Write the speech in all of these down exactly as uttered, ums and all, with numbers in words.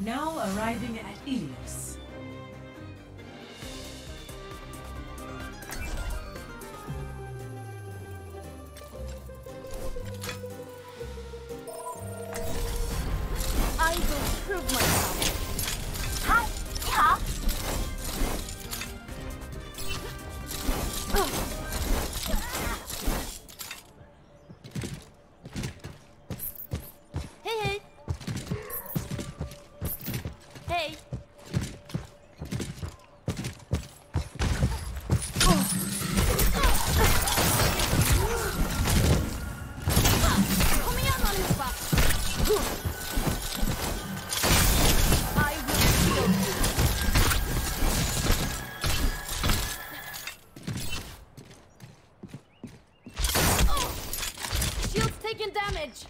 Now arriving at Ilios. I will prove myself. Ha! Ha! Hey, hey. Hey. Taking damage.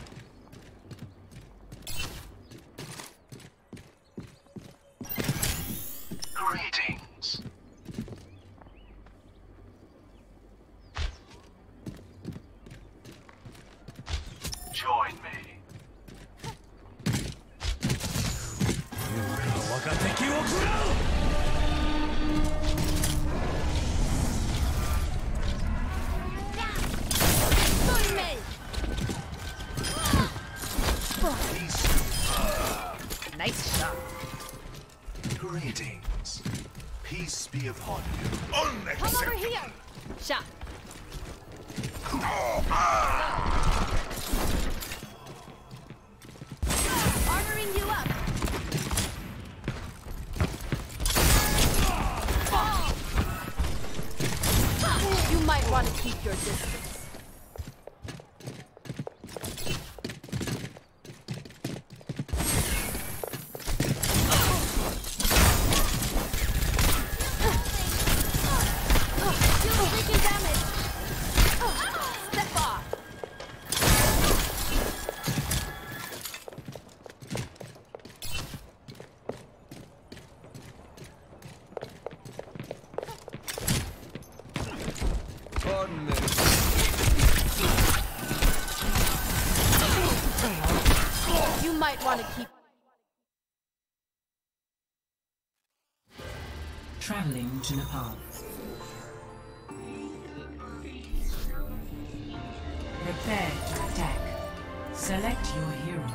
Greetings. Join me. Nice shot. Greetings. Peace be upon you. Come over here. Shot. Armoring you up. You might want to keep your distance. You might want to keep Traveling to Nepal. Prepare to attack. Select your hero.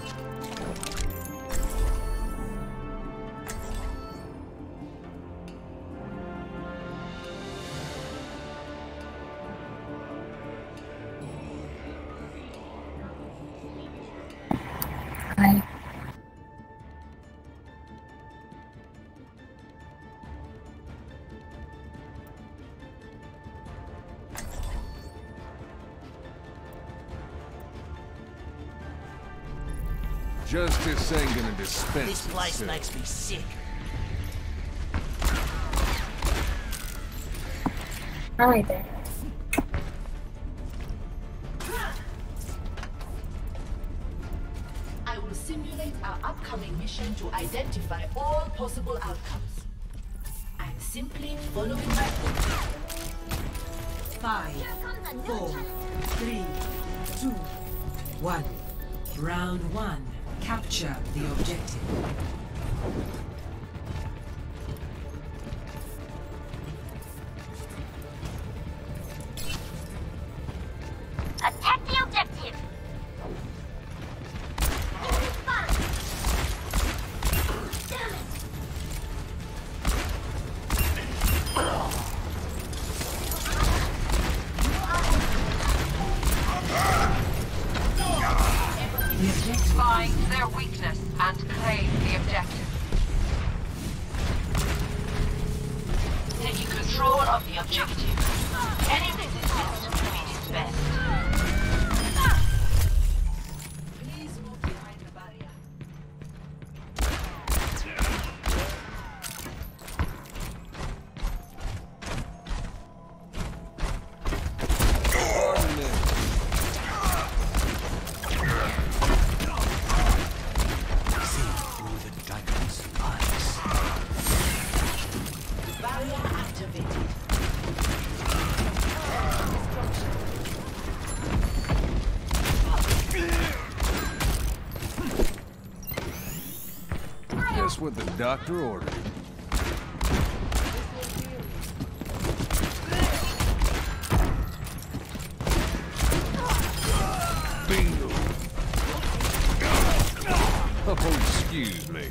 Justice ain't gonna dispense This place itself. makes me sick. Hi there. I will simulate our upcoming mission to identify all possible outcomes. I'm simply following my orders. Five, four, three, two, one. Round one. Capture the objective. attack the objective. Find their weakness and claim the objective. Taking control of the objective. Any resistance will be dispelled. Please move behind the barrier. Barrier activated. Just what the doctor ordered. Bingo. Oh, excuse me.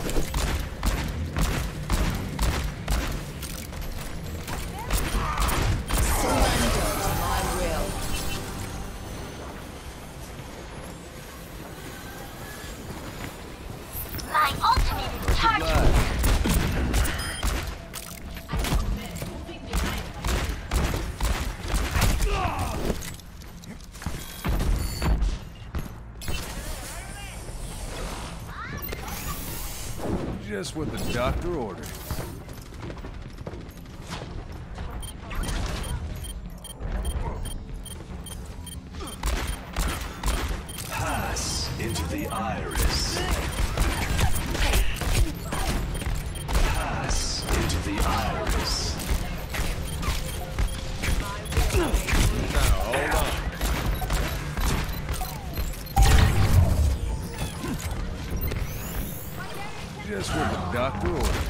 My ultimate is charged. Just what the doctor ordered. Pass into the iris. Pass into the iris. Now, hold on. Just what the doctor ordered.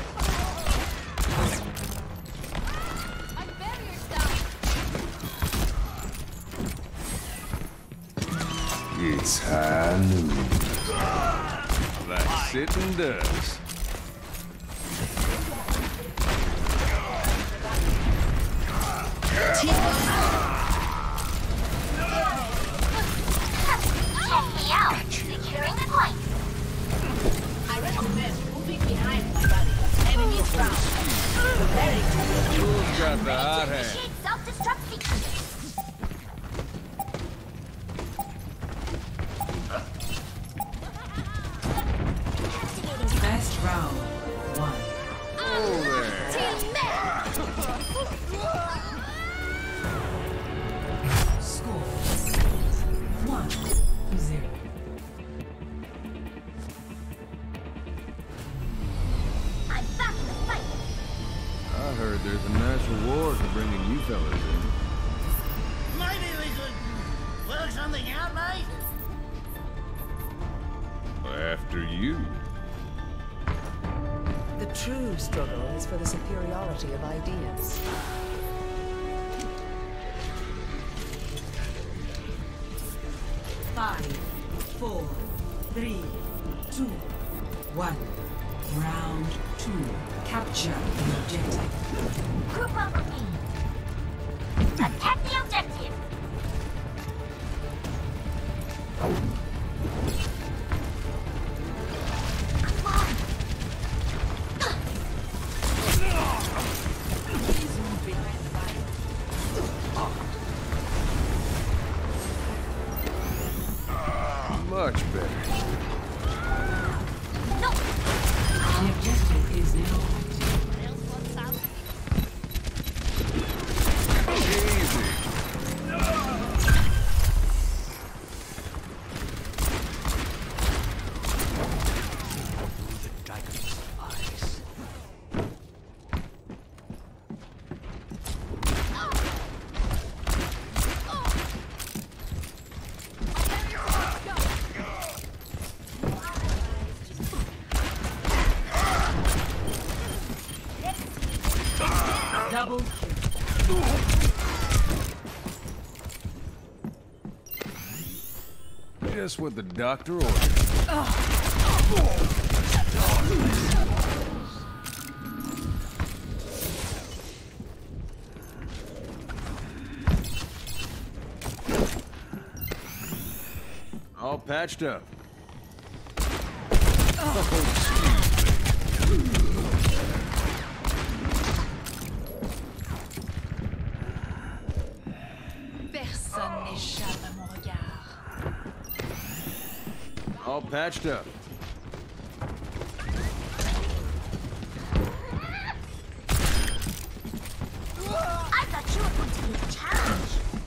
It's high noon. That's it and does. Check me out. Securing the point. I recommend moving behind my body. Enemies found. Very good. Who's got the hot hand? Initiate self-destruct sequence. Best round. One. Oh, there. Score. One. Zero. I'm back in the fight. I heard there's a natural war for bringing you fellas in. Maybe we could work something out, mate? After you. The true struggle is for the superiority of ideas. Five, four, three, two, one. Round two. Capture the objective. Group up with me. Attack the objective. Come on. Much better. No. The objective is now Easy. double kill. Just what the doctor ordered. All patched up. Personne n'échappe à mon regard. All patched up. I thought you were going to be a challenge.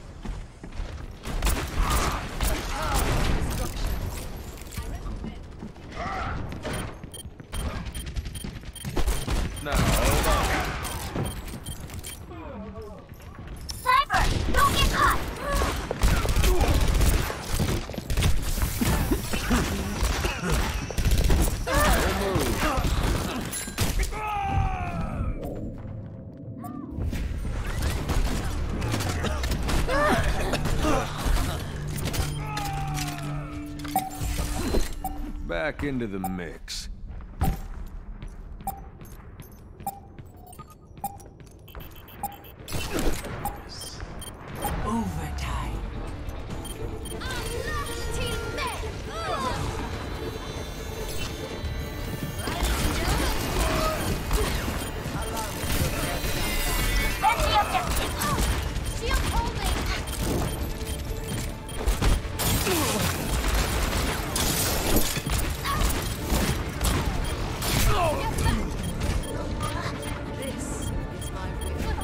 Now, hold on. Sniper, don't get caught. back into the mix. Overtime. Defend the objective. Shield holding. This is my will.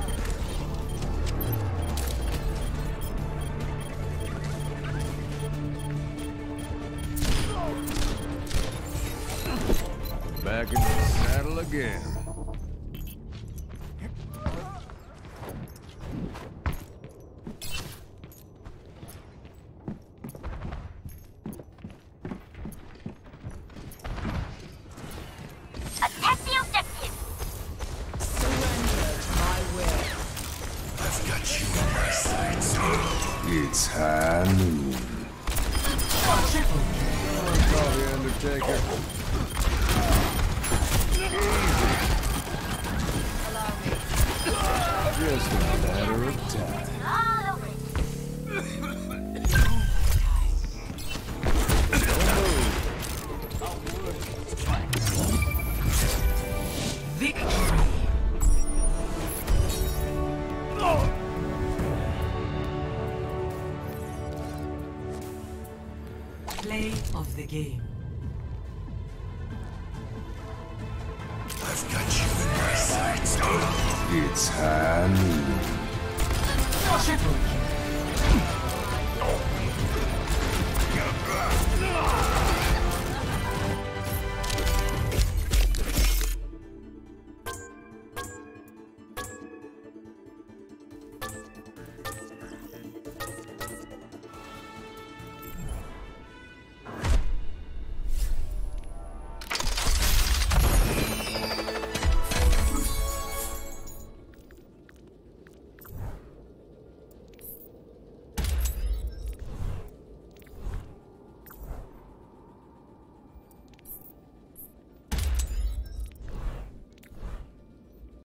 Back in the saddle again. Attack the objective. Surrender to my will. I've got you in my sights. It's high noon. Call the Undertaker. Just a matter of time. All over it. Victory. Play of the game. I've got you in my sights. It's high noon. Triple